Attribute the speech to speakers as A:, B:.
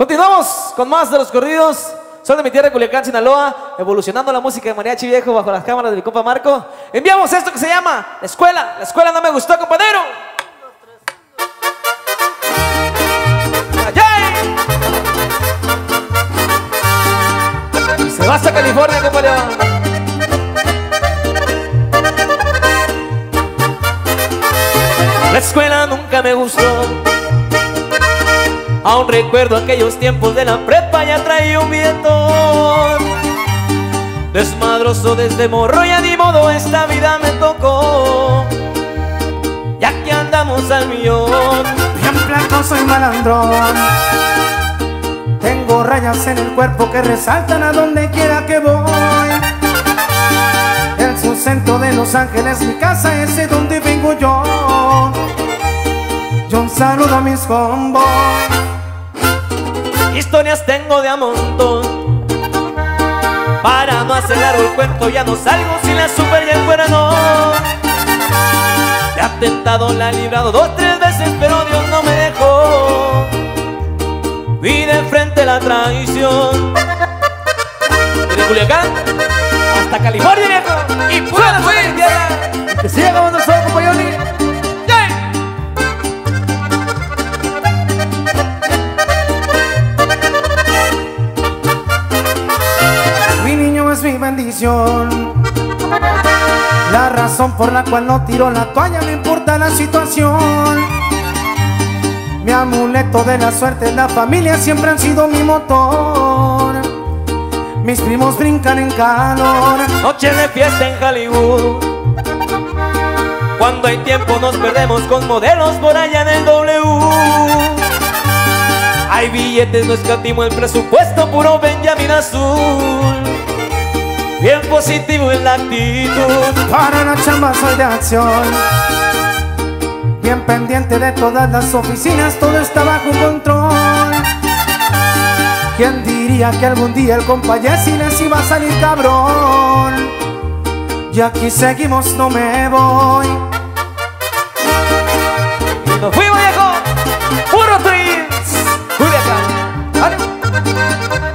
A: Continuamos con más de los corridos. Soy de mi tierra, Culiacán, Sinaloa, evolucionando la música de mariachi viejo bajo las cámaras de mi compa Marco. Enviamos esto que se llama La Escuela. La escuela no me gustó, compadero. ¡Ayay! Se va hasta California, compadero. La escuela nunca me gustó. Aún recuerdo aquellos tiempos de la prepa, ya traía un viento desmadroso desde morro, ya ni modo, esta vida me tocó. Ya que andamos al millón.
B: Bien flaco, soy malandrón. Tengo rayas en el cuerpo que resaltan a donde quiera que voy. El sustento de Los Ángeles, mi casa, es de donde vengo yo. Yo un saludo a mis homeboys.
A: Historias tengo de a montón. Para no hacer largo el cuento, ya no salgo si la super ya fuera no. De atentado la he librado 2, 3 veces, pero Dios no me dejó. Vi de frente la traición. Desde Culiacán hasta California, viejo. Y fuera de mi tierra. Que siga acabando el sol, compañero.
B: Mi bendición, la razón por la cual no tiro la toalla, no importa la situación. Mi amuleto de la suerte, la familia siempre han sido mi motor. Mis primos brincan en calor.
A: Noche de fiesta en Hollywood. Cuando hay tiempo nos perdemos con modelos por allá en el W. Hay billetes, no escatimo el presupuesto, puro Benjamin azul. Bien positivo en la actitud.
B: Para la chamba soy de acción. Bien pendiente de todas las oficinas, todo está bajo control. ¿Quién diría que algún día el compa Jessy les iba a salir cabrón? Y aquí seguimos, no me voy.
A: Y nos fuimos, viejo. Puro Twins. Culiacán. ¿Vale?